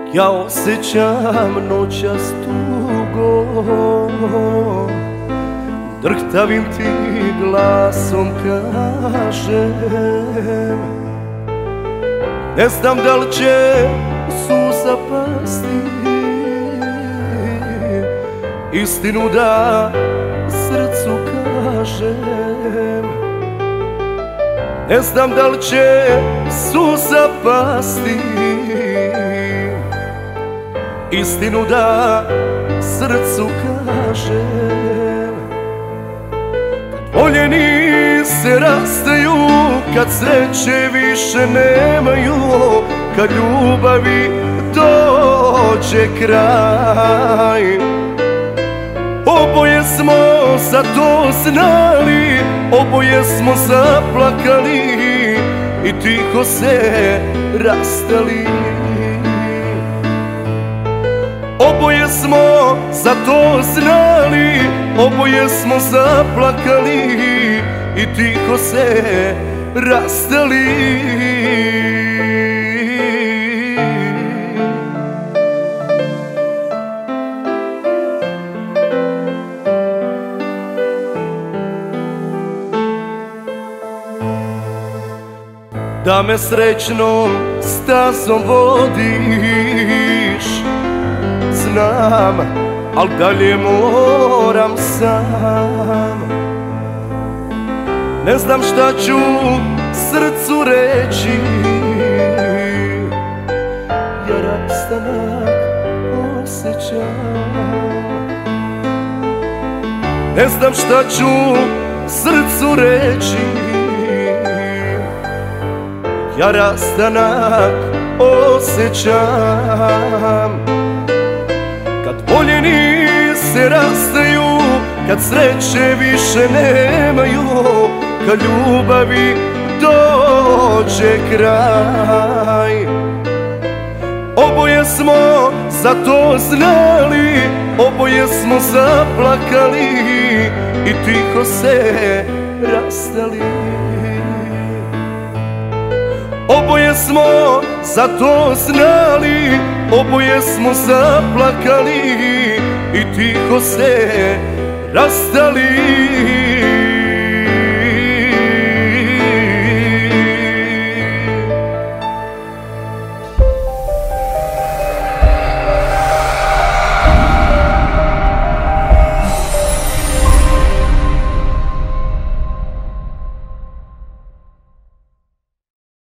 Ja osjećam noćas tugo, drhtavim ti glasom kažem. Ne znam da li će suza pasti, istinu da srcu kažem. Ne znam da li će suza pasti, istinu da srcu kažem. Kad voljeni se rastaju, kad sreće više nemaju, kad ljubavi dođe kraj. Oboje smo za to znali, oboje smo zaplakali i tiho se rastali. Oboje smo za to znali, oboje smo zaplakali i tiho se rastali. Da me srećnom stazom vodiš, znam, al dalje moram sam. Ne znam šta ću srcu reći, jer rastanak osjećam. Ne znam šta ću srcu reći, ja rastanak osjećam. Kad voljeni se rastaju, kad sreće više nemaju, kad ljubavi dođe kraj. Oboje smo za to znali, oboje smo zaplakali i tiho se rastali. Oboje smo za to znali, oboje smo zaplakali i tiho se rastali.